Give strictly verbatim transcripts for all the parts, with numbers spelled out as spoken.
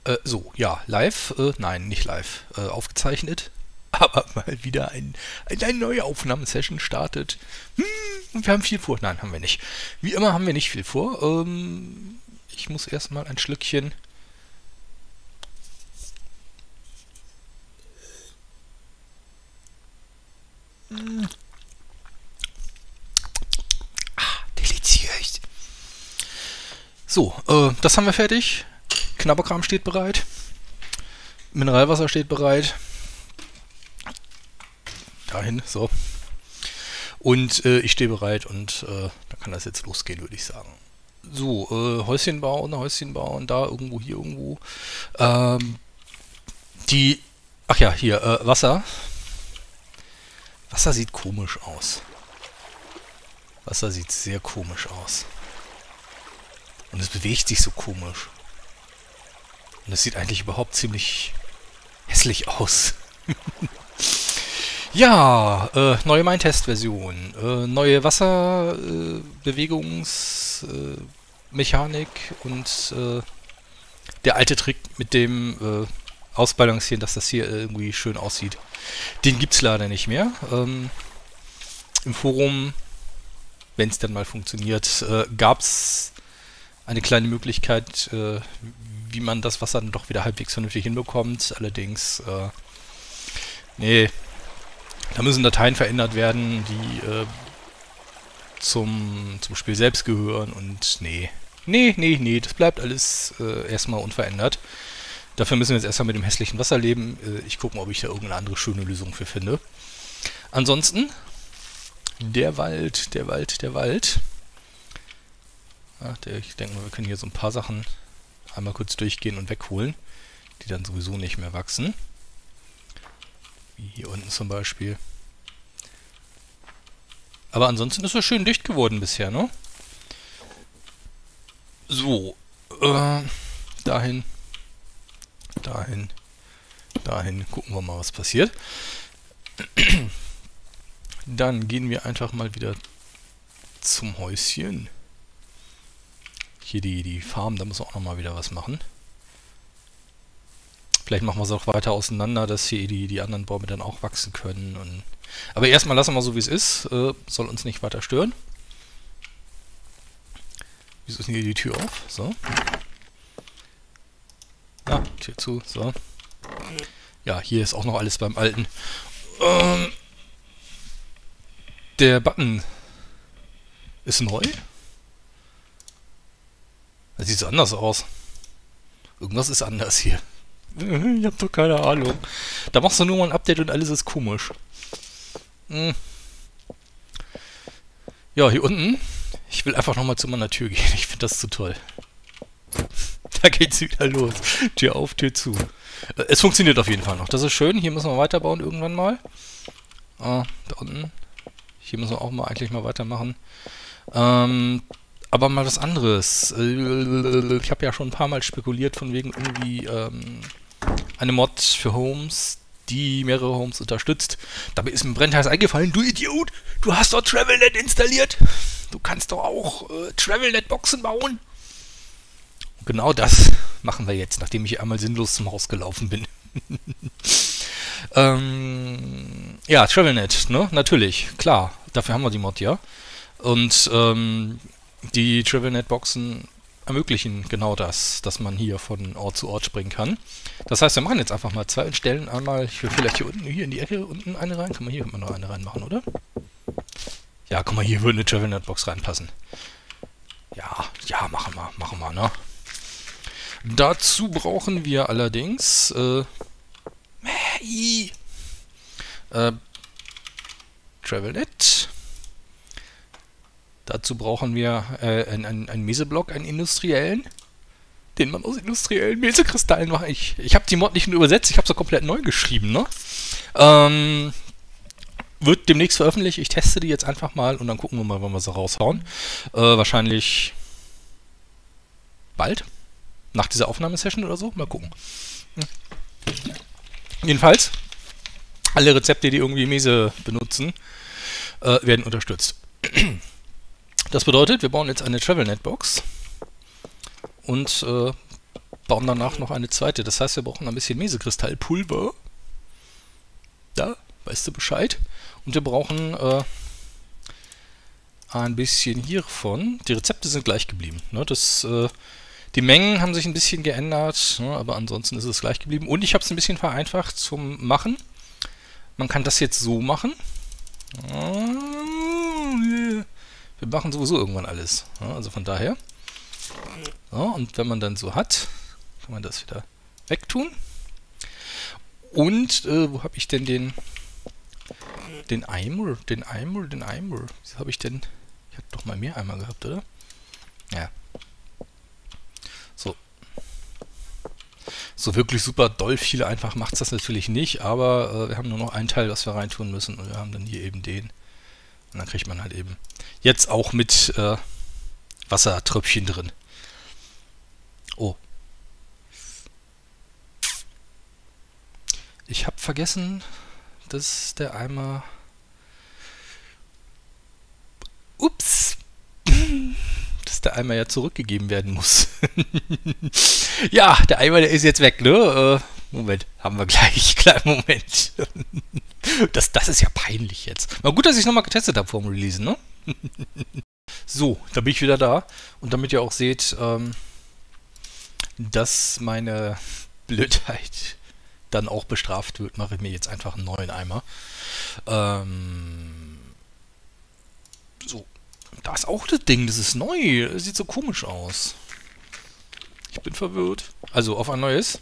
Äh, so, ja, live, äh, nein, nicht live, äh, aufgezeichnet, aber mal wieder ein, ein, eine neue Aufnahmesession startet. Hm, und wir haben viel vor. Nein, haben wir nicht. Wie immer haben wir nicht viel vor. Ähm, ich muss erstmal ein Schlückchen... Hm. Ah, deliziös. So, äh, das haben wir fertig. Knabberkram steht bereit. Mineralwasser steht bereit. Dahin, so. Und äh, ich stehe bereit und äh, da kann das jetzt losgehen, würde ich sagen. So, äh, Häuschen bauen, Häuschen bauen, da irgendwo, hier irgendwo. Ähm, die, ach ja, hier, äh, Wasser. Wasser sieht komisch aus. Wasser sieht sehr komisch aus. Und es bewegt sich so komisch. Und es sieht eigentlich überhaupt ziemlich hässlich aus. Ja, äh, neue Mein-Test-Version. Äh, neue Wasserbewegungsmechanik äh, und äh, der alte Trick mit dem äh, Ausbalancieren, dass das hier irgendwie schön aussieht. Den gibt's leider nicht mehr. Ähm, Im Forum, wenn es dann mal funktioniert, äh, gab's eine kleine Möglichkeit, äh, wie man das Wasser dann doch wieder halbwegs vernünftig hinbekommt. Allerdings, äh, nee, da müssen Dateien verändert werden, die äh, zum, zum Spiel selbst gehören und nee. Nee, nee, nee, das bleibt alles äh, erstmal unverändert. Dafür müssen wir jetzt erstmal mit dem hässlichen Wasser leben. Äh, ich gucke mal, ob ich da irgendeine andere schöne Lösung für finde. Ansonsten, der Wald, der Wald, der Wald. Ja, der, ich denke mal, wir können hier so ein paar Sachen einmal kurz durchgehen und wegholen, die dann sowieso nicht mehr wachsen. Wie hier unten zum Beispiel. Aber ansonsten ist er schön dicht geworden bisher, ne? So. Äh, dahin. Dahin. Dahin. Gucken wir mal, was passiert. Dann gehen wir einfach mal wieder zum Häuschen. Hier die, die Farm, da muss auch nochmal wieder was machen. Vielleicht machen wir es auch weiter auseinander, dass hier die, die anderen Bäume dann auch wachsen können. Und aber erstmal lassen wir so, wie es ist. Äh, soll uns nicht weiter stören. Wieso ist denn hier die Tür auf? So. Ah, Tür zu. So. Ja, hier ist auch noch alles beim Alten. Ähm, der Button ist neu. Das sieht so anders aus. Irgendwas ist anders hier. Ich hab doch keine Ahnung. Da machst du nur mal ein Update und alles ist komisch. Hm. Ja, hier unten. Ich will einfach nochmal zu meiner Tür gehen. Ich finde das zu toll. Da geht's wieder los. Tür auf, Tür zu. Es funktioniert auf jeden Fall noch. Das ist schön. Hier müssen wir weiterbauen irgendwann mal. Ah, da unten. Hier müssen wir auch mal eigentlich mal weitermachen. Ähm... Aber mal was anderes. Ich habe ja schon ein paar Mal spekuliert von wegen irgendwie ähm, eine Mod für Homes, die mehrere Homes unterstützt. Dabei ist mir brennheiß eingefallen, du Idiot, du hast doch TravelNet installiert. Du kannst doch auch äh, TravelNet-Boxen bauen. Und genau das machen wir jetzt, nachdem ich hier einmal sinnlos zum Haus gelaufen bin. ähm, ja, TravelNet, ne? Natürlich, klar. Dafür haben wir die Mod, ja. Und ähm, die TravelNet-Boxen ermöglichen genau das, dass man hier von Ort zu Ort springen kann. Das heißt, wir machen jetzt einfach mal zwei und stellen einmal, ich will vielleicht hier unten, hier in die Ecke unten eine rein. Kann man hier könnte man noch eine reinmachen, oder? Ja, guck mal, hier würde eine TravelNet-Box reinpassen. Ja, ja, machen wir, machen wir, ne? Dazu brauchen wir allerdings, äh, äh TravelNet. Dazu brauchen wir äh, einen, einen, einen Meseblock, einen industriellen, den man aus industriellen Mesekristallen macht. Ich, ich habe die Mod nicht nur übersetzt, ich habe sie komplett neu geschrieben, ne? Ähm, wird demnächst veröffentlicht. Ich teste die jetzt einfach mal und dann gucken wir mal, wann wir sie raushauen. Äh, wahrscheinlich bald. Nach dieser Aufnahmesession oder so. Mal gucken. Hm. Jedenfalls, alle Rezepte, die irgendwie Mese benutzen, äh, werden unterstützt. Das bedeutet, wir bauen jetzt eine TravelNet-Box und äh, bauen danach noch eine zweite. Das heißt, wir brauchen ein bisschen Mesekristallpulver. Ja, weißt du Bescheid? Und wir brauchen äh, ein bisschen hiervon. Die Rezepte sind gleich geblieben. Ne? Das, äh, die Mengen haben sich ein bisschen geändert, ne? Aber ansonsten ist es gleich geblieben. Und ich habe es ein bisschen vereinfacht zum Machen. Man kann das jetzt so machen. Wir machen sowieso irgendwann alles. Ja, also von daher. So, und wenn man dann so hat, kann man das wieder wegtun. Und äh, wo habe ich denn den den Eimer? Den Eimer? Den Eimer? Wieso habe ich denn... Ich habe doch mal mehr Eimer gehabt, oder? Ja. So. So wirklich super doll viele einfach macht es das natürlich nicht, aber äh, wir haben nur noch einen Teil, was wir reintun müssen und wir haben dann hier eben den. Und dann kriegt man halt eben jetzt auch mit äh, Wassertröpfchen drin. Oh. Ich habe vergessen, dass der Eimer... Ups! Dass der Eimer ja zurückgegeben werden muss. Ja, der Eimer, der ist jetzt weg, ne? Äh, Moment, haben wir gleich. Kleinen Moment. Das, das ist ja peinlich jetzt. Mal gut, dass ich es nochmal getestet habe vor dem Releasen, ne? So, da bin ich wieder da. Und damit ihr auch seht, ähm, dass meine Blödheit dann auch bestraft wird, mache ich mir jetzt einfach einen neuen Eimer. Ähm, so. Da ist auch das Ding, das ist neu. Das sieht so komisch aus. Ich bin verwirrt. Also auf ein neues.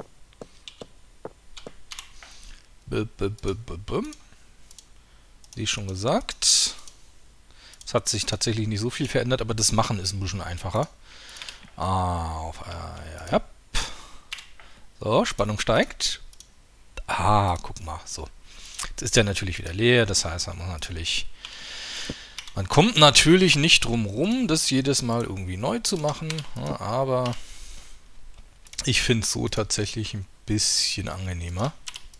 Wie schon gesagt. Es hat sich tatsächlich nicht so viel verändert, aber das Machen ist ein bisschen einfacher. Ah, auf, ja, ja. So, Spannung steigt. Ah, guck mal, so. Jetzt ist der natürlich wieder leer, das heißt, man muss natürlich... Man kommt natürlich nicht drum rum, das jedes Mal irgendwie neu zu machen, ja, aber ich finde es so tatsächlich ein bisschen angenehmer.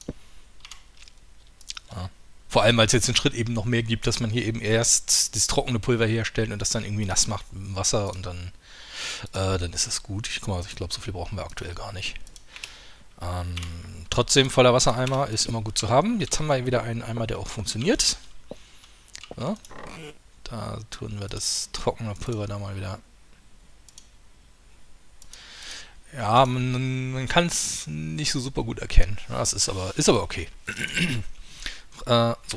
Ja. Vor allem, weil es jetzt den Schritt eben noch mehr gibt, dass man hier eben erst das trockene Pulver herstellt und das dann irgendwie nass macht mit dem Wasser und dann, äh, dann ist es gut. Ich, guck mal, ich glaube, so viel brauchen wir aktuell gar nicht. Ähm, trotzdem, voller Wassereimer ist immer gut zu haben. Jetzt haben wir wieder einen Eimer, der auch funktioniert. Ja. Da tun wir das trockene Pulver da mal wieder. Ja, man, man kann es nicht so super gut erkennen. Das ist aber, ist aber okay. äh, so.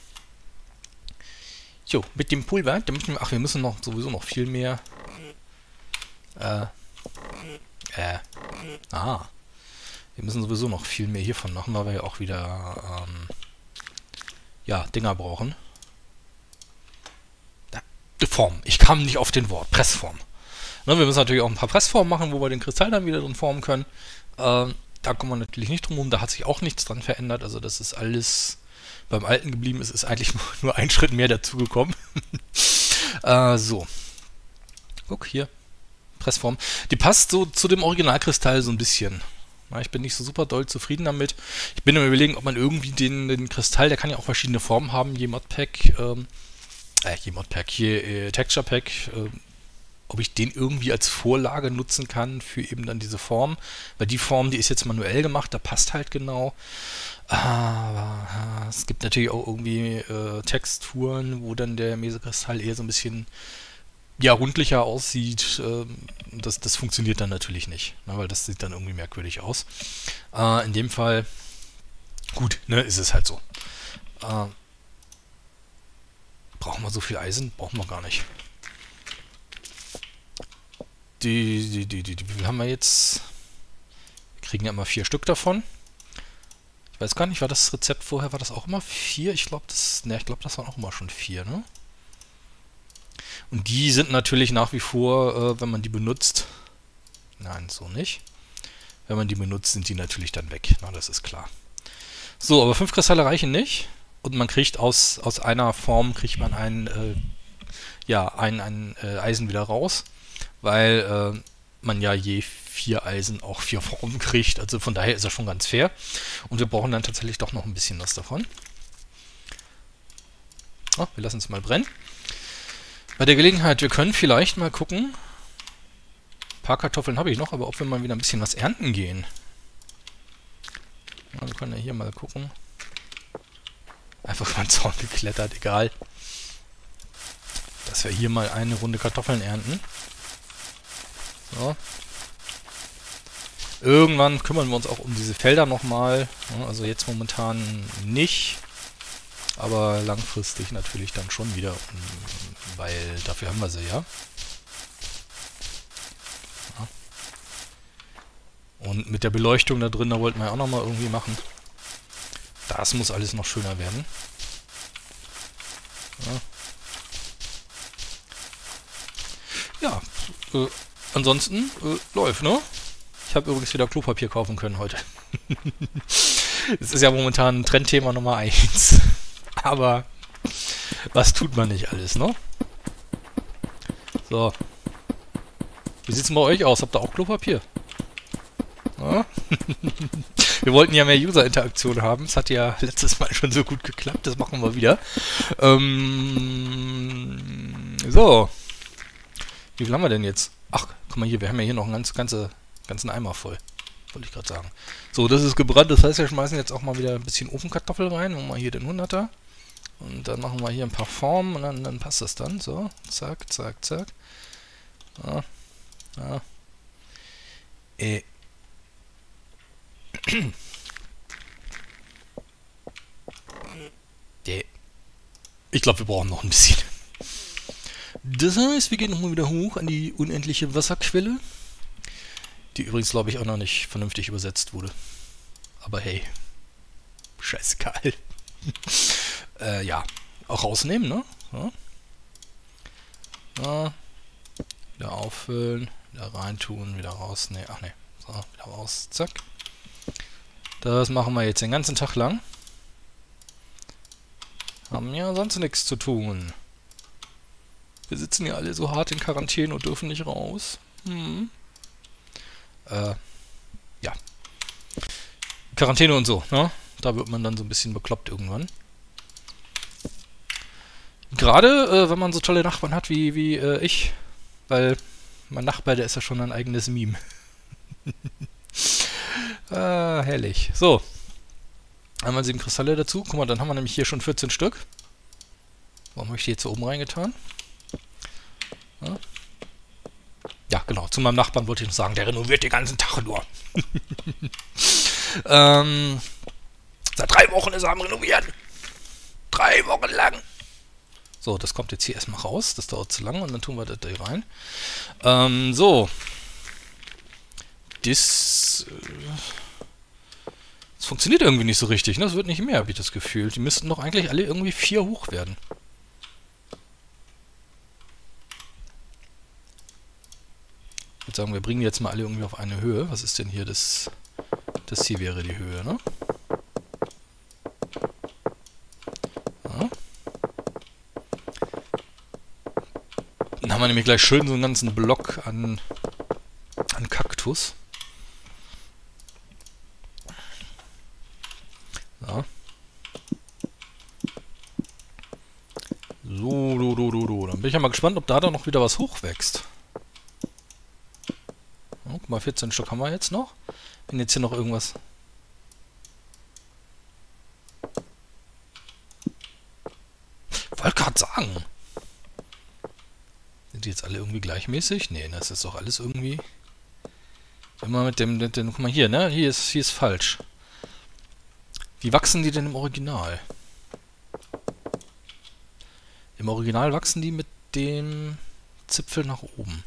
Jo, mit dem Pulver, damit wir, ach, wir müssen noch sowieso noch viel mehr. Äh. Äh. Ah. Wir müssen sowieso noch viel mehr hiervon machen, weil wir ja auch wieder ähm, ja, Dinger brauchen. Form. Ich kam nicht auf den Wort. Pressform. Ne, wir müssen natürlich auch ein paar Pressformen machen, wo wir den Kristall dann wieder drin formen können. Ähm, da kommen wir natürlich nicht drum herum. Da hat sich auch nichts dran verändert. Also das ist alles beim Alten geblieben. Es ist eigentlich nur ein Schritt mehr dazugekommen. äh, so. Guck hier. Pressform. Die passt so zu dem Originalkristall so ein bisschen. Na, ich bin nicht so super doll zufrieden damit. Ich bin am Überlegen, ob man irgendwie den, den Kristall, der kann ja auch verschiedene Formen haben, je Modpack, ähm, Äh, hier Modpack, hier äh, Texture Pack, äh, ob ich den irgendwie als Vorlage nutzen kann für eben dann diese Form. Weil die Form, die ist jetzt manuell gemacht, da passt halt genau. Aber äh, es gibt natürlich auch irgendwie äh, Texturen, wo dann der Mesekristall eher so ein bisschen ja, rundlicher aussieht. Äh, das, das funktioniert dann natürlich nicht, ne, weil das sieht dann irgendwie merkwürdig aus. Äh, in dem Fall, gut, ne, ist es halt so. Äh, Brauchen wir so viel Eisen? Brauchen wir gar nicht. Die, die, die, die, die, wie viel haben wir jetzt? Wir kriegen ja immer vier Stück davon. Ich weiß gar nicht, war das Rezept vorher, war das auch immer vier? Ich glaube, das, ne, ich glaube, das waren auch immer schon vier, ne? Und die sind natürlich nach wie vor, äh, wenn man die benutzt, nein, so nicht. Wenn man die benutzt, sind die natürlich dann weg. Na, das ist klar. So, aber fünf Kristalle reichen nicht. Und man kriegt aus, aus einer Form, kriegt man ein, äh, ja, ein, ein äh, Eisen wieder raus. Weil äh, man ja je vier Eisen auch vier Formen kriegt. Also von daher ist das schon ganz fair. Und wir brauchen dann tatsächlich doch noch ein bisschen was davon. Oh, wir lassen es mal brennen. Bei der Gelegenheit, wir können vielleicht mal gucken. paar Kartoffeln habe ich noch, aber ob wir mal wieder ein bisschen was ernten gehen. Ja, wir können ja hier mal gucken. Einfach über den Zaun geklettert, egal. Dass wir hier mal eine Runde Kartoffeln ernten. So. Irgendwann kümmern wir uns auch um diese Felder nochmal. Ja, also jetzt momentan nicht. Aber langfristig natürlich dann schon wieder. Weil dafür haben wir sie ja. Ja. Und mit der Beleuchtung da drin, da wollten wir ja auch nochmal irgendwie machen. Das muss alles noch schöner werden. Ja, ja äh, ansonsten äh, läuft, ne? Ich habe übrigens wieder Klopapier kaufen können heute. Das ist ja momentan ein Trendthema Nummer eins. Aber was tut man nicht alles, ne? So. Wie sieht's denn bei euch aus? Habt ihr auch Klopapier? Ja? Wir wollten ja mehr User-Interaktion haben. Das hat ja letztes Mal schon so gut geklappt. Das machen wir wieder. Ähm, so. Wie viel haben wir denn jetzt? Ach, guck mal hier. Wir haben ja hier noch einen ganz, ganze, ganzen Eimer voll. Wollte ich gerade sagen. So, das ist gebrannt. Das heißt, wir schmeißen jetzt auch mal wieder ein bisschen Ofenkartoffel rein. Machen wir hier den hunderter. Und dann machen wir hier ein paar Formen. Und dann, dann passt das dann. So. Zack, zack, zack. Ja. Ja. Äh. Ich glaube, wir brauchen noch ein bisschen. Das heißt, wir gehen nochmal wieder hoch an die unendliche Wasserquelle. Die übrigens, glaube ich, auch noch nicht vernünftig übersetzt wurde. Aber hey. Scheißegal. äh, ja. Auch rausnehmen, ne? So. Ja. Wieder auffüllen. Wieder reintun. Wieder rausnehmen. Ach ne. So, wieder raus. Zack. Das machen wir jetzt den ganzen Tag lang. Haben ja sonst nichts zu tun. Wir sitzen ja alle so hart in Quarantäne und dürfen nicht raus. Hm. Äh, ja. Quarantäne und so, ne? Da wird man dann so ein bisschen bekloppt irgendwann. Gerade, äh, wenn man so tolle Nachbarn hat wie, wie äh, ich. Weil mein Nachbar, der ist ja schon ein eigenes Meme. Ah, herrlich. So. Einmal sieben Kristalle dazu. Guck mal, dann haben wir nämlich hier schon vierzehn Stück. Warum habe ich die jetzt so oben reingetan? Ja. Ja, genau. Zu meinem Nachbarn wollte ich noch sagen, der renoviert den ganzen Tag nur. ähm, seit drei Wochen ist er am Renovieren. Drei Wochen lang. So, das kommt jetzt hier erstmal raus. Das dauert zu lange und dann tun wir das da rein. Ähm, so. Das... Äh, Das funktioniert irgendwie nicht so richtig, ne? Das wird nicht mehr, habe ich das Gefühl. Die müssten doch eigentlich alle irgendwie vier hoch werden. Ich würde sagen, wir bringen die jetzt mal alle irgendwie auf eine Höhe. Was ist denn hier das? Das hier wäre die Höhe, ne? Ja. Dann haben wir nämlich gleich schön so einen ganzen Block an, an Kaktus. Ja. So, do, do, do, do. Dann bin ich ja mal gespannt, ob da dann noch wieder was hochwächst. Ja, guck mal, vierzehn Stück haben wir jetzt noch. Wenn jetzt hier noch irgendwas... Wollte gerade sagen. Sind die jetzt alle irgendwie gleichmäßig? Nee, das ist doch alles irgendwie... Immer mit dem... Mit dem guck mal hier, ne? Hier ist, hier ist falsch. Wie wachsen die denn im Original? Im Original wachsen die mit dem Zipfel nach oben.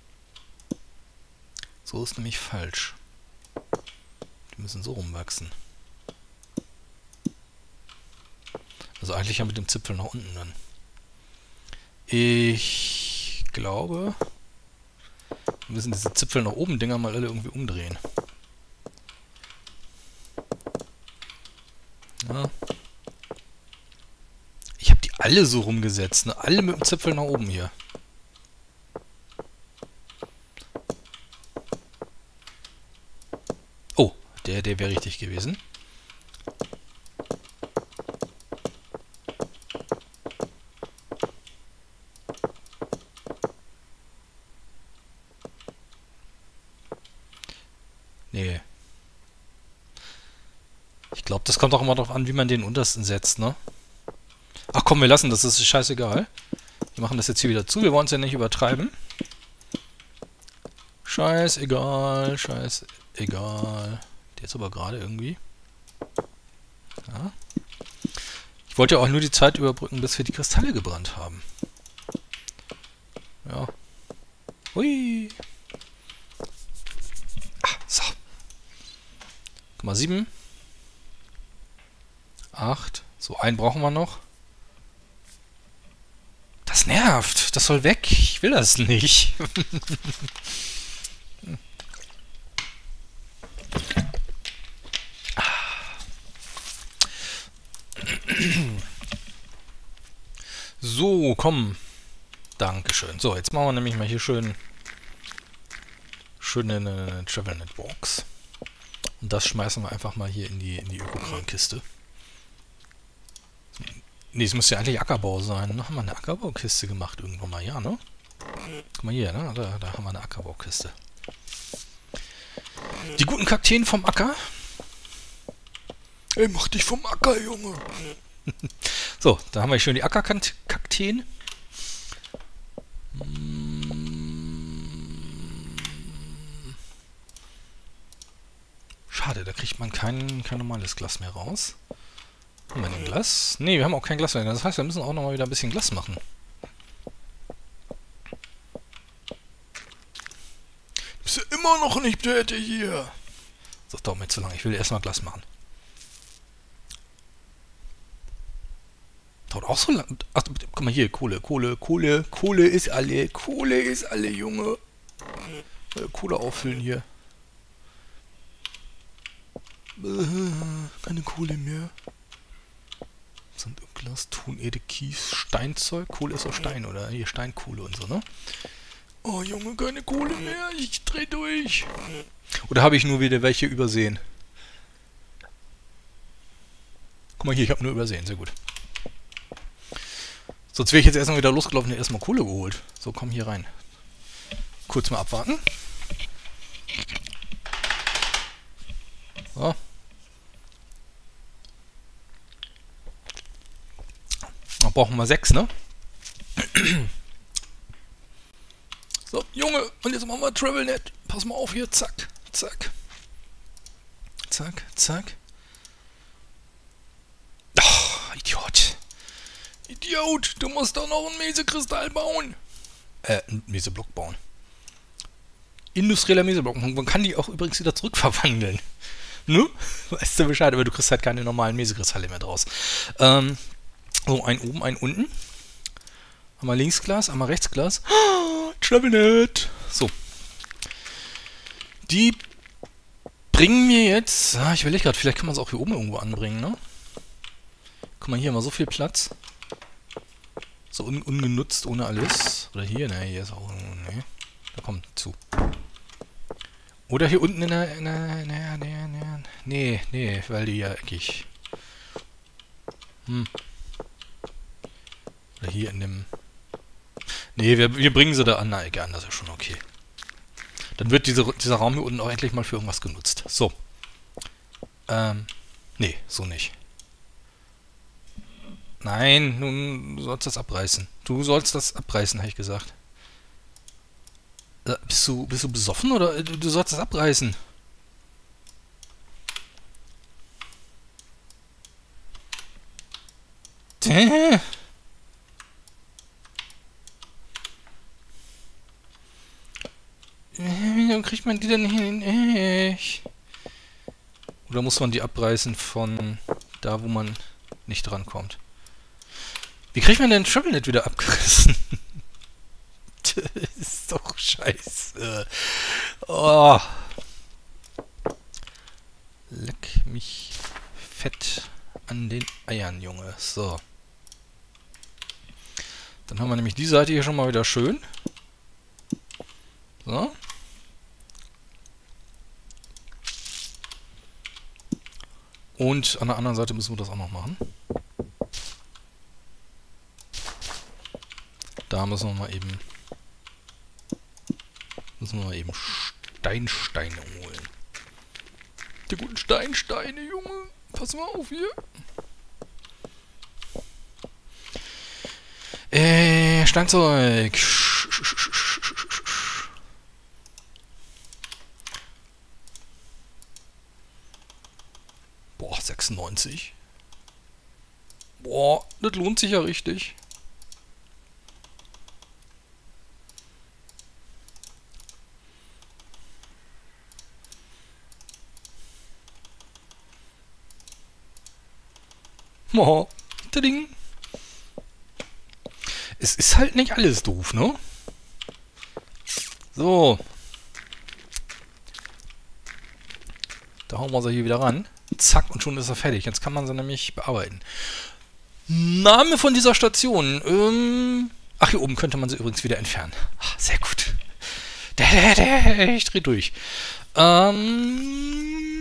So ist nämlich falsch. Die müssen so rumwachsen. Also eigentlich ja mit dem Zipfel nach unten dann. Ich glaube, wir müssen diese Zipfel nach oben Dinger mal alle irgendwie umdrehen. Ja. Ich habe die alle so rumgesetzt, ne? Alle mit dem Zipfel nach oben hier. Oh, der, der wäre richtig gewesen. Nee. Ich glaube, das kommt auch immer darauf an, wie man den untersten setzt, ne? Ach komm, wir lassen das, das ist scheißegal. Wir machen das jetzt hier wieder zu, wir wollen es ja nicht übertreiben. Scheißegal, scheißegal. Der ist aber gerade irgendwie. Ja. Ich wollte ja auch nur die Zeit überbrücken, bis wir die Kristalle gebrannt haben. Ja. Hui. Ah, so. Guck mal, sieben. Acht. So, einen brauchen wir noch. Das nervt. Das soll weg. Ich will das nicht. So, komm. Dankeschön. So, jetzt machen wir nämlich mal hier schön schön eine Travelnet Box. Und das schmeißen wir einfach mal hier in die, in die Ökokram-Kiste. Ne, es muss ja eigentlich Ackerbau sein. Ne? Haben wir eine Ackerbaukiste gemacht irgendwann mal? Ja, ne? Guck mal hier, ne? Da, da haben wir eine Ackerbaukiste. Die guten Kakteen vom Acker. Ey, mach dich vom Acker, Junge. So, da haben wir schön die Ackerkakteen. Schade, da kriegt man kein, kein normales Glas mehr raus. Haben wir denn Glas? Ne, wir haben auch kein Glas mehr. Das heißt, wir müssen auch nochmal wieder ein bisschen Glas machen. Bist du immer noch nicht fertig hier? Das dauert mir zu lange. Ich will erstmal Glas machen. Dauert auch so lang. Ach, guck mal hier, Kohle, Kohle, Kohle, Kohle ist alle, Kohle ist alle, Junge. Kohle auffüllen hier. Keine Kohle mehr. Sandglas, Ton, Erde, Kies, Steinzeug. Kohle ist auch Stein, oder? Hier Steinkohle und so, ne? Oh, Junge, keine Kohle mehr. Ich dreh durch. Oder habe ich nur wieder welche übersehen? Guck mal hier, ich habe nur übersehen. Sehr gut. Sonst wäre ich jetzt erstmal wieder losgelaufen und erstmal Kohle geholt. So, komm hier rein. Kurz mal abwarten. So. Dann brauchen wir sechs, ne? So, Junge, und jetzt machen wir Travelnet. Pass mal auf hier, zack, zack. Zack, zack. Ach, Idiot. Idiot, du musst doch noch einen Mesekristall bauen. Äh, einen Meseblock bauen. Industrieller Meseblock. Man kann die auch übrigens wieder zurückverwandeln. Ne? Weißt du Bescheid, aber du kriegst halt keine normalen Mesekristalle mehr draus. Ähm, so, ein oben, ein unten. Einmal Linksglas, einmal Rechtsglas. Oh, Travelnet. So. Die bringen mir jetzt... Ah, ich überlege gerade, vielleicht kann man es auch hier oben irgendwo anbringen, ne? Guck mal, hier haben wir so viel Platz. So un ungenutzt, ohne alles. Oder hier, ne, hier ist auch... Ne, da kommt zu. Oder hier unten in der... In der, in der, in der, in der nee, nee, weil die ja eckig... Hm. Oder hier in dem... Nee, wir, wir bringen sie da an. Na, egal, das ist schon okay. Dann wird diese, dieser Raum hier unten auch endlich mal für irgendwas genutzt. So. Ähm, nee, so nicht. Nein, nun, du sollst das abreißen. Du sollst das abreißen, habe ich gesagt. Äh, bist du, bist du besoffen oder du, du sollst das abreißen? Däh. Wie kriegt man die denn hin? Ich. Oder muss man die abreißen von da, wo man nicht drankommt? Wie kriegt man denn Travelnet wieder abgerissen? Das ist doch scheiße. Oh. Leck mich fett an den Eiern, Junge. So. Dann haben wir nämlich die Seite hier schon mal wieder schön. So. Und an der anderen Seite müssen wir das auch noch machen. Da müssen wir mal eben müssen wir mal eben Steinsteine holen. Die guten Steinsteine, Junge. Pass mal auf hier. Äh, Steinzeug. Boah, sechsundneunzig. Boah, das lohnt sich ja richtig. Oh, Ding. Es ist halt nicht alles doof, ne? So. Da hauen wir sie hier wieder ran. Zack, und schon ist er fertig. Jetzt kann man sie nämlich bearbeiten. Name von dieser Station. Ähm, ach, hier oben könnte man sie übrigens wieder entfernen. Ach, sehr gut. Ich dreh durch. Ähm,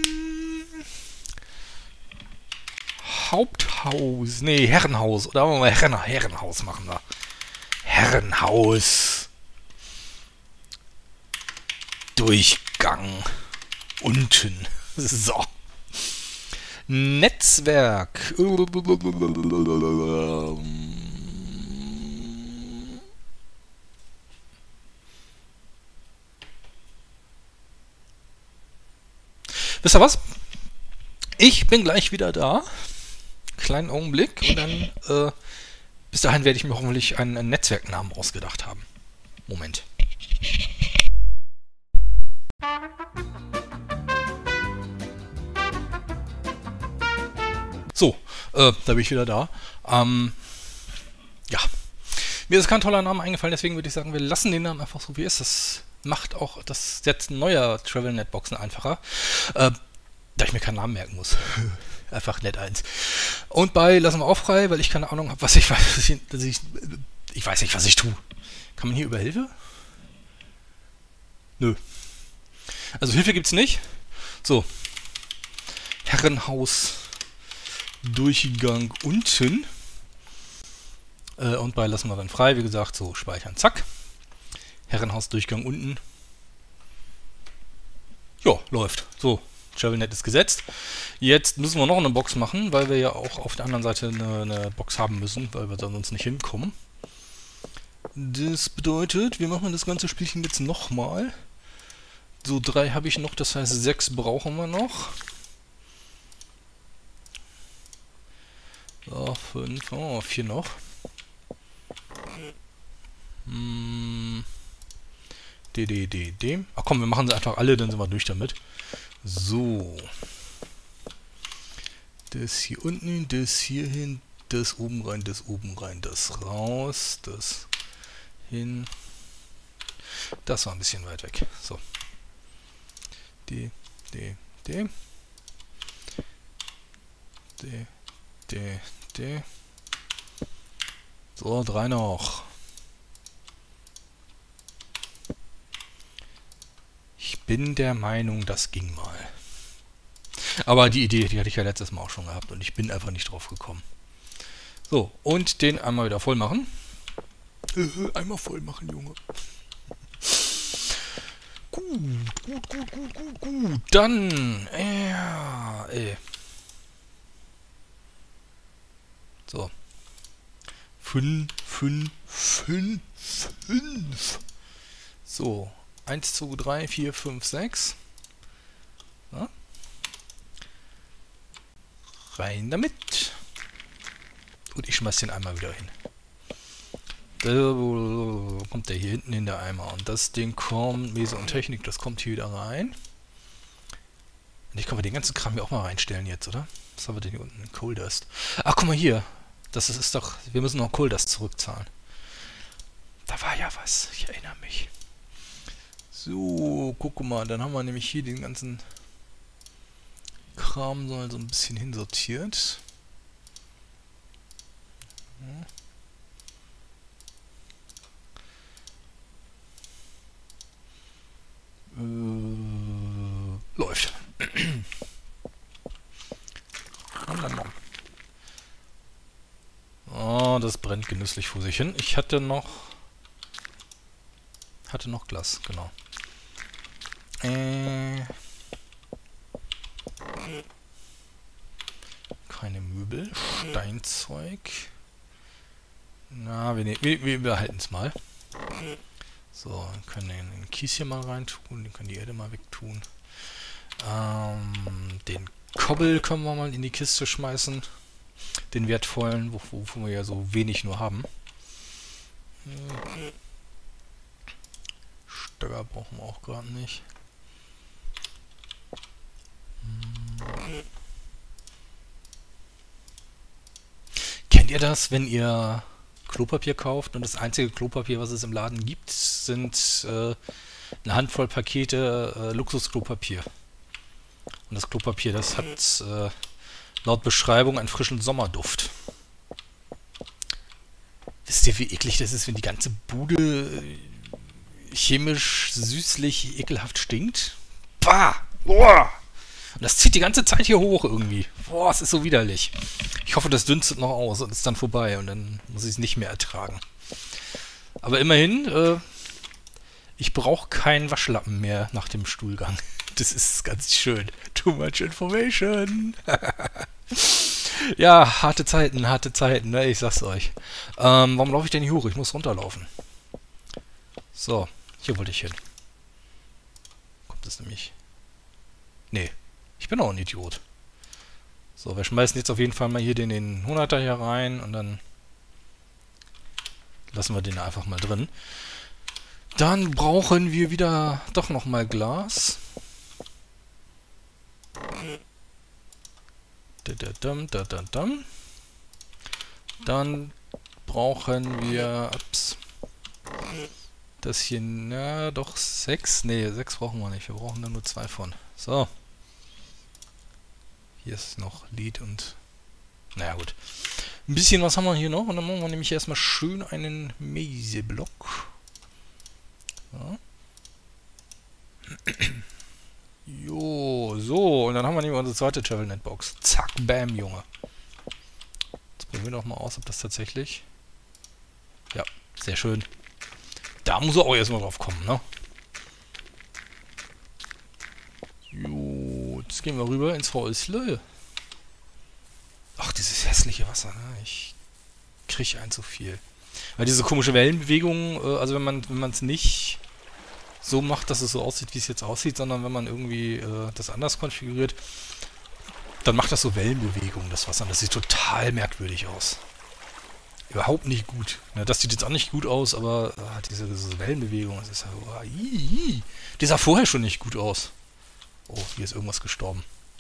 Haupthaus. Nee, Herrenhaus. Oder wollen wir mal Herren, Herrenhaus machen wir. Herrenhaus. Durchgang. Unten. So. Netzwerk. Wisst ihr was? Ich bin gleich wieder da. Kleinen Augenblick. Und dann, äh, bis dahin werde ich mir hoffentlich einen, einen Netzwerknamen ausgedacht haben. Moment. So, äh, da bin ich wieder da. Ähm, ja. Mir ist kein toller Name eingefallen, deswegen würde ich sagen, wir lassen den Namen einfach so wie er ist. Das macht auch das Setzen neuer TravelNet-Boxen einfacher, äh, da ich mir keinen Namen merken muss. Einfach Net eins. Und bei lassen wir auch frei, weil ich keine Ahnung habe, was ich weiß. Ich, dass ich, ich weiß nicht, was ich tue. Kann man hier über Hilfe? Nö. Also Hilfe gibt's nicht. So. Herrenhaus. Durchgang unten. Äh, und bei lassen wir dann frei. Wie gesagt, so speichern. Zack. Herrenhaus Durchgang unten. Ja, läuft. So. TravelNet ist gesetzt. Jetzt müssen wir noch eine Box machen, weil wir ja auch auf der anderen Seite eine, eine Box haben müssen, weil wir sonst nicht hinkommen. Das bedeutet, wir machen das ganze Spielchen jetzt nochmal. So, drei habe ich noch, das heißt sechs brauchen wir noch. So, fünf, oh, vier noch. Hm. D, D, D, D. Ach komm, wir machen sie einfach alle, dann sind wir durch damit. So. Das hier unten, das hier hin, das oben rein, das oben rein, das raus, das hin. Das war ein bisschen weit weg. So. D, D, D. D, D, D. So, drei noch. Ich bin der Meinung, das ging mal. Aber die Idee, die hatte ich ja letztes Mal auch schon gehabt und ich bin einfach nicht drauf gekommen. So, und den einmal wieder voll machen. Äh, einmal voll machen, Junge. Gut, gut, gut, gut, gut, gut. Dann, ja, ey. So. Fünf, fünf, fünf, fünf. So. eins, zwei, drei, vier, fünf, sechs. Ja. Rein damit. Und ich schmeiß den einmal wieder hin. Da kommt der hier hinten in der Eimer. Und das Ding kommt, Mese und Technik, das kommt hier wieder rein. Und ich kann mir den ganzen Kram hier auch mal reinstellen jetzt, oder? Was haben wir denn hier unten? Coal Dust. Ach, guck mal hier. Das ist, ist doch, wir müssen noch Coal Dust zurückzahlen. Da war ja was. Ich erinnere mich. So, guck mal, dann haben wir nämlich hier den ganzen Kram so ein bisschen hinsortiert. Ja. Äh, läuft. Oh, das brennt genüsslich vor sich hin. Ich hatte noch hatte noch Glas, genau. Äh Keine Möbel. Steinzeug. Na, wir, ne wir, wir behalten es mal. So, dann können wir den Kies hier mal reintun. Den können die Erde mal wegtun. Ähm, den Kobbel können wir mal in die Kiste schmeißen. Den wertvollen, wovon wir ja so wenig nur haben. Hm. Stöcker brauchen wir auch gerade nicht. Hm. Kennt ihr das, wenn ihr Klopapier kauft und das einzige Klopapier, was es im Laden gibt, sind äh, eine Handvoll Pakete äh, Luxusklopapier. Und das Klopapier, das hat äh, laut Beschreibung einen frischen Sommerduft. Wisst ihr, wie eklig das ist, wenn die ganze Bude chemisch, süßlich, ekelhaft stinkt? Bah! Boah! Und das zieht die ganze Zeit hier hoch irgendwie. Boah, es ist so widerlich. Ich hoffe, das dünstet noch aus und ist dann vorbei und dann muss ich es nicht mehr ertragen. Aber immerhin, äh, ich brauche keinen Waschlappen mehr nach dem Stuhlgang. Das ist ganz schön. Too much information. Ja, harte Zeiten, harte Zeiten, ne? Ich sag's euch. Ähm, warum laufe ich denn hier hoch? Ich muss runterlaufen. So, hier wollte ich hin. Kommt das nämlich? Nee, ich bin auch ein Idiot. So, wir schmeißen jetzt auf jeden Fall mal hier den, den hunderter hier rein und dann lassen wir den einfach mal drin. Dann brauchen wir wieder doch nochmal Glas. Dann brauchen wir ups, das hier, na doch sechs, nee, sechs brauchen wir nicht, wir brauchen da nur zwei von. So. Hier ist noch Lead und, naja gut. Ein bisschen was haben wir hier noch und dann machen wir nämlich erstmal schön einen Mäseblock. So. Jo, so, und dann haben wir nämlich unsere zweite TravelNet-Box. Zack, bam, Junge. Jetzt probieren wir doch mal aus, ob das tatsächlich... Ja, sehr schön. Da muss er auch erstmal drauf kommen, ne? Jo, jetzt gehen wir rüber ins Häusle. Ach, dieses hässliche Wasser, ne? Ich kriege ein zu viel. Weil diese komische Wellenbewegung, äh, also wenn man wenn man es nicht so macht, dass es so aussieht, wie es jetzt aussieht, sondern wenn man irgendwie äh, das anders konfiguriert, dann macht das so Wellenbewegungen, das Wasser. Und das sieht total merkwürdig aus. Überhaupt nicht gut. Ja, das sieht jetzt auch nicht gut aus, aber äh, diese, diese Wellenbewegung, das ist ja... Oh, ii, die sah vorher schon nicht gut aus. Oh, hier ist irgendwas gestorben.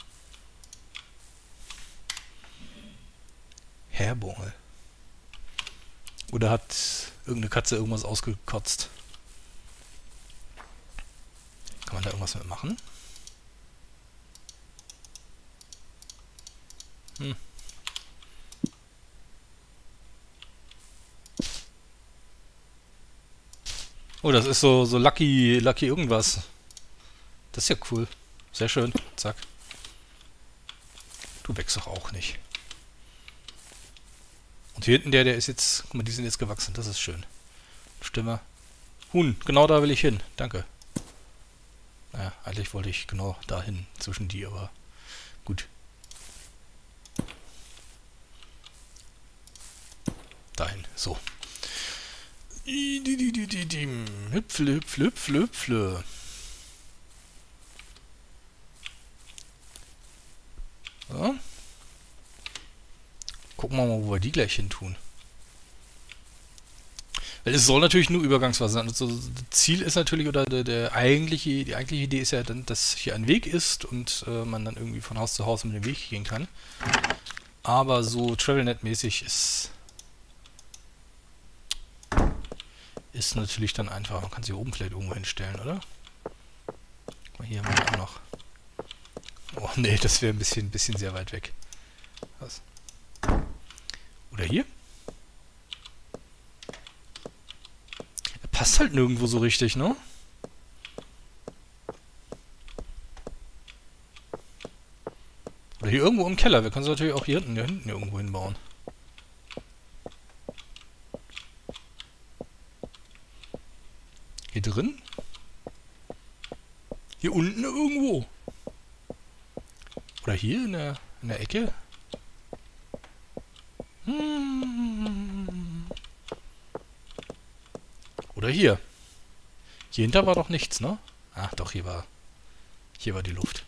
Hairball. Oder hat irgendeine Katze irgendwas ausgekotzt? Kann man da irgendwas mit machen? Hm. Oh, das ist so, so Lucky, Lucky irgendwas. Das ist ja cool. Sehr schön. Zack. Du wächst doch auch nicht. Und hier hinten der, der ist jetzt... Guck mal, die sind jetzt gewachsen. Das ist schön. Stimme. Huhn, genau da will ich hin. Danke. Naja, eigentlich wollte ich genau dahin, zwischen die, aber gut. Dahin, so. Hüpfle, hüpfle, hüpfle, hüpfle. So. Gucken wir mal, wo wir die gleich hin tun. Weil es soll natürlich nur Übergangswasser sein. Also das Ziel ist natürlich, oder der, der eigentliche, die eigentliche Idee ist ja dann, dass hier ein Weg ist und äh, man dann irgendwie von Haus zu Haus mit dem Weg gehen kann. Aber so TravelNet-mäßig ist ist natürlich dann einfach. Man kann sie oben vielleicht irgendwo hinstellen, oder? Guck mal, hier haben wir auch noch. Oh nee, das wäre ein bisschen, bisschen sehr weit weg. Was? Oder hier? Er passt halt nirgendwo so richtig, ne? Oder hier irgendwo im Keller. Wir können es natürlich auch hier hinten, hier hinten irgendwo hinbauen. Hier drin? Hier unten irgendwo. Oder hier in der, in der Ecke? Hm. Oder hier. Hier hinter war doch nichts, ne? Ach doch, hier war... Hier war die Luft.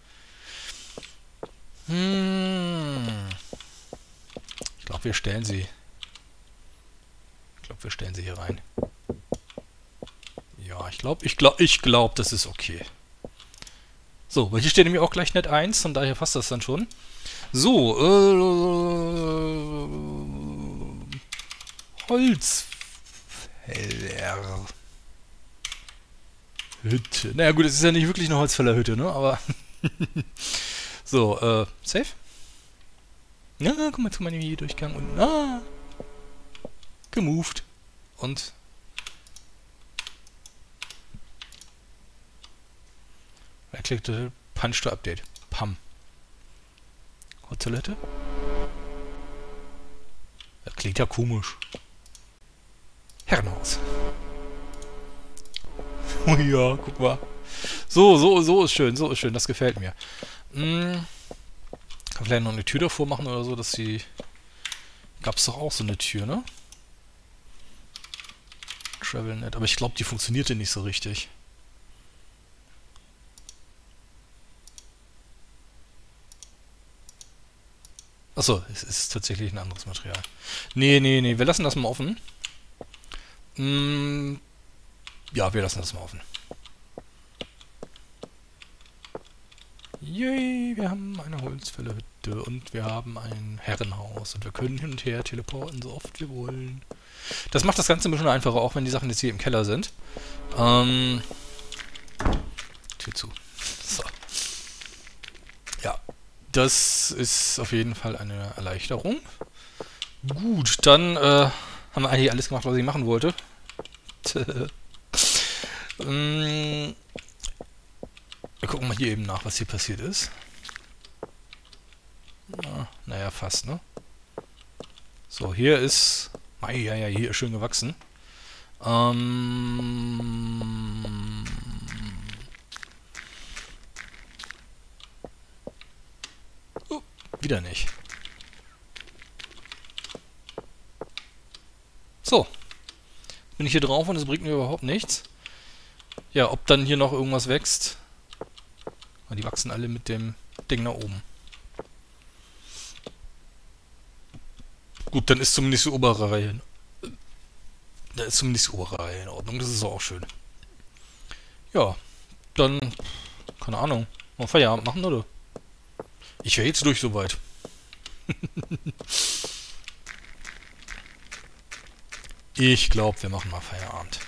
Hm. Ich glaube, wir stellen sie... Ich glaube, wir stellen sie hier rein. Ja, ich glaube, ich glaube, ich glaube, das ist okay. So, weil hier steht nämlich auch gleich Net eins, von daher passt das dann schon. So, äh... Holzfäller. Hütte. Naja gut, es ist ja nicht wirklich eine Holzfällerhütte, ne? Aber... so, äh, safe? Ja, guck mal, jetzt kommen wir hier Durchgang und... Ah! Gemoved. Und... Erklickte Punch to Update. Pam. Toilette? Das klingt ja komisch. Herrenhaus. Oh ja, guck mal. So, so, so ist schön, so ist schön, das gefällt mir. Hm. Kann vielleicht noch eine Tür davor machen oder so, dass sie... Gab's doch auch so eine Tür, ne? TravelNet, aber ich glaube, die funktionierte nicht so richtig. Achso, es ist tatsächlich ein anderes Material. Nee, nee, nee, wir lassen das mal offen. Hm, ja, wir lassen das mal offen. Yay, wir haben eine Holzfällerhütte und wir haben ein Herrenhaus und wir können hin und her teleporten, so oft wir wollen. Das macht das Ganze ein bisschen einfacher, auch wenn die Sachen jetzt hier im Keller sind. Ähm, Tür zu. So. Ja. Das ist auf jeden Fall eine Erleichterung. Gut, dann äh, haben wir eigentlich alles gemacht, was ich machen wollte. ähm, wir gucken mal hier eben nach, was hier passiert ist. Na, naja, fast, ne? So, hier ist... Ja, ja, hier ist schön gewachsen. Ähm... Wieder nicht. So. Bin ich hier drauf und es bringt mir überhaupt nichts. Ja, ob dann hier noch irgendwas wächst. Die wachsen alle mit dem Ding nach oben. Gut, dann ist zumindest die obere Reihe. Da ist zumindest die obere Reihe in Ordnung. Das ist auch schön. Ja, dann... Keine Ahnung. Mal Feierabend machen, oder? Ich wäre jetzt durch soweit. Ich glaube, wir machen mal Feierabend.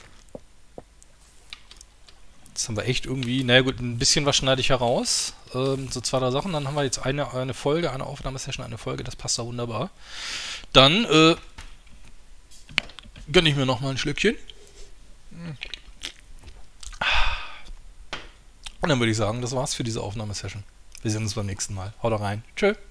Jetzt haben wir echt irgendwie... Naja gut, ein bisschen was schneide ich heraus. Ähm, so zwei, drei Sachen. Dann haben wir jetzt eine, eine Folge, eine Aufnahmesession, eine Folge. Das passt da wunderbar. Dann äh, gönne ich mir noch mal ein Schlückchen. Und dann würde ich sagen, das war's für diese Aufnahmesession. Wir sehen uns beim nächsten Mal. Haut rein. Tschö.